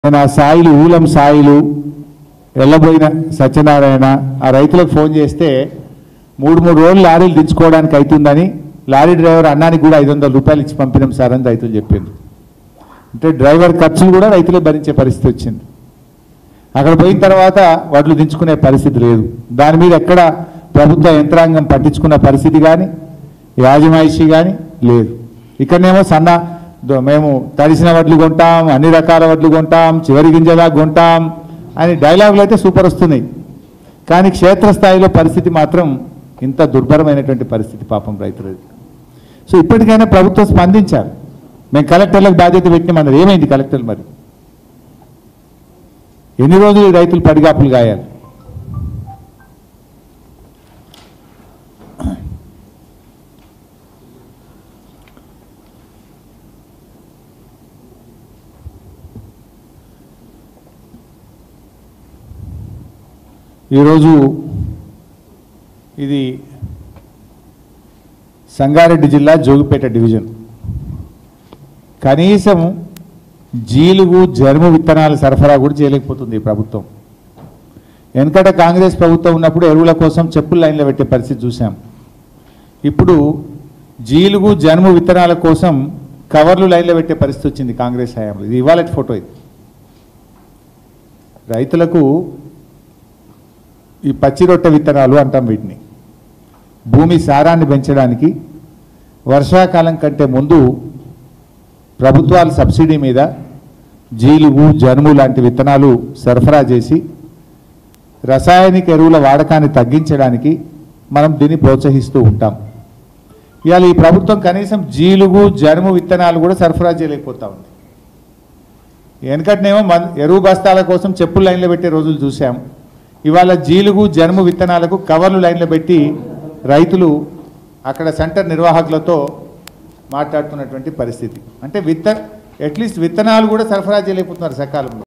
నేను ఆ సాయిలు ఊలం సాయిలు ఎల్లబోయిన సత్యనారాయణ ఆ రైతులకు ఫోన్ చేస్తే మూడు రోజులు లారీలు దించుకోవడానికి అవుతుందని లారీ డ్రైవర్ అన్నానికి కూడా 500 రూపాయలు ఇచ్చి పంపినాం సార్ అని రైతులు చెప్పింది. అంటే డ్రైవర్ ఖర్చులు కూడా రైతులే భరించే పరిస్థితి వచ్చింది. అక్కడ పోయిన తర్వాత వడ్లు దించుకునే పరిస్థితి లేదు. దాని మీద ఎక్కడ ప్రభుత్వ యంత్రాంగం పట్టించుకున్న పరిస్థితి కానీ యాజమాయిషి కానీ లేదు. ఇక్కడనేమో మేము తడిసిన వడ్లు కొంటాం, అన్ని రకాల వడ్లు కొంటాం, చివరి గింజలా కొంటాం అని డైలాగులు అయితే సూపర్ వస్తున్నాయి. కానీ క్షేత్రస్థాయిలో పరిస్థితి మాత్రం ఇంత దుర్భరమైనటువంటి పరిస్థితి పాపం రైతులది. సో ఇప్పటికైనా ప్రభుత్వం స్పందించాలి. మేము కలెక్టర్లకు బాధ్యత పెట్టినామన్నది ఏమైంది? కలెక్టర్లు మరి ఎన్ని రోజులు రైతులు పడిగాపులు గాయాలి? ఈరోజు ఇది సంగారెడ్డి జిల్లా జోగిపేట డివిజన్. కనీసం జీలుగు జర్ము విత్తనాల సరఫరా కూడా చేయలేకపోతుంది ఈ ప్రభుత్వం. వెనకట కాంగ్రెస్ ప్రభుత్వం ఉన్నప్పుడు ఎరువుల కోసం చెప్పుల లైన్లో పెట్టే పరిస్థితి చూసాం. ఇప్పుడు జీలుగు జర్ము విత్తనాల కోసం కవర్లు లైన్లో పెట్టే పరిస్థితి వచ్చింది కాంగ్రెస్ హయాంలో. ఇది ఇవాళ ఫోటో. ఇది రైతులకు ఈ పచ్చి రొట్టె విత్తనాలు అంటాం వీటిని. భూమి సారాన్ని పెంచడానికి వర్షాకాలం కంటే ముందు ప్రభుత్వాలు సబ్సిడీ మీద జీలుగు జనుము లాంటి విత్తనాలు సరఫరా చేసి రసాయనిక ఎరువుల వాడకాన్ని తగ్గించడానికి మనం దీన్ని ప్రోత్సహిస్తూ ఉంటాం. ఇవాళ ఈ ప్రభుత్వం కనీసం జీలుగు జనుము విత్తనాలు కూడా సరఫరా చేయలేకపోతా ఉంది. వెనకటనేమో ఎరువు బస్తాల కోసం చెప్పుల లైన్లో పెట్టే రోజులు చూసాం. ఇవాళ జీలుగు జనుము విత్తనాలకు కవర్లు లైన్లో పెట్టి రైతులు అక్కడ సెంటర్ నిర్వాహకులతో మాట్లాడుతున్నటువంటి పరిస్థితి. అంటే అట్లీస్ట్ విత్తనాలు కూడా సరఫరా చేయలేకపోతున్నారు సకాలంలో.